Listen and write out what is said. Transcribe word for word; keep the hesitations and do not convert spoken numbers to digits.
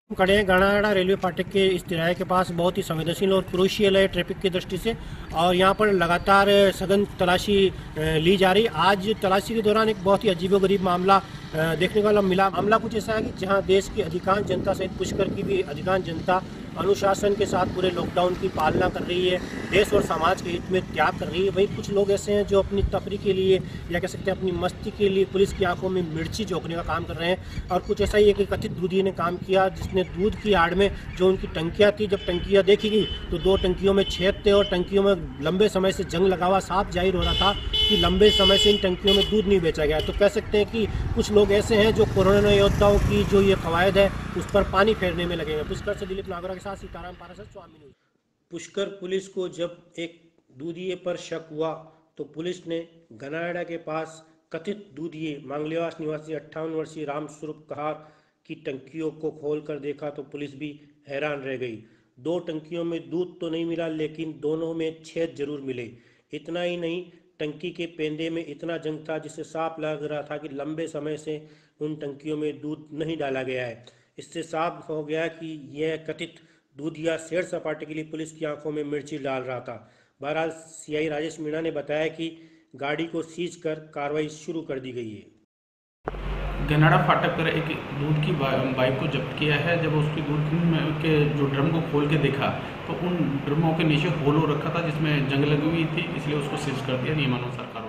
खड़े हैं गानाड़ा रेलवे फाटक के इस तिराहे के पास। बहुत ही संवेदनशील और क्रूशियल है ट्रैफिक की दृष्टि से, और यहाँ पर लगातार सघन तलाशी ली जा रही। आज तलाशी के दौरान एक बहुत ही अजीबोगरीब मामला देखने को मिला। मामला कुछ ऐसा है कि जहाँ देश की अधिकांश जनता सहित पुष्कर की भी अधिकांश जनता अनुशासन के साथ पूरे लॉकडाउन की पालना कर रही है, देश और समाज के हित में त्याग कर रही है। वहीं कुछ लोग ऐसे हैं जो अपनी तफरी के लिए या कह सकते हैं अपनी मस्ती के लिए पुलिस की आंखों में मिर्ची झोंकने का काम कर रहे हैं। और कुछ ऐसा ही एक कथित दूधी ने काम किया, जिसने दूध की आड़ में जो उनकी टंकियाँ थी, जब टंकियाँ देखी गई तो दो टंकियों में छेद थे और टंकियों में लंबे समय से जंग लगा हुआ साफ जाहिर हो रहा था कि लंबे समय से इन टंकियों में दूध नहीं बेचा गया। तो कह सकते हैं कि कुछ लोग ऐसे हैं जो कोरोना योद्धाओं की जो ये कवायद है उस पर पानी फेरने में लगे हैं। पुष्कर से दिलीप नागरा के साथ सीताराम पाराशर, स्वामी न्यूज। पुष्कर पुलिस को जब एक दूधिये पर शक हुआ तो पुलिस ने गनाड़ा के पास कथित दूधिये मांगलेवास निवासी अट्ठावन वर्षीय रामस्वरूप कहार की टंकियों को खोलकर देखा तो पुलिस भी हैरान रह गई। दो टंकियों में दूध तो नहीं मिला, लेकिन दोनों में छेद जरूर मिले। इतना ही नहीं, टंकी के पेंदे में इतना जंग था जिससे साफ लग रहा था कि लंबे समय से उन टंकियों में दूध नहीं डाला गया है। इससे साफ हो गया कि यह कथित दूधिया सैर सपाटे के लिए पुलिस की आंखों में मिर्ची डाल रहा था। बहरहाल सीआई राजेश मीणा ने बताया कि गाड़ी को सीज कर कार्रवाई शुरू कर दी गई है। गनाड़ा फाटक पर एक दूध की बाइक को जब्त किया है। जब उसकी दूध के जो ड्रम को खोल के देखा तो उन ड्रमों के नीचे होल हो रखा था जिसमें जंग लगी हुई थी, इसलिए उसको सीज कर दिया नियमानुसार।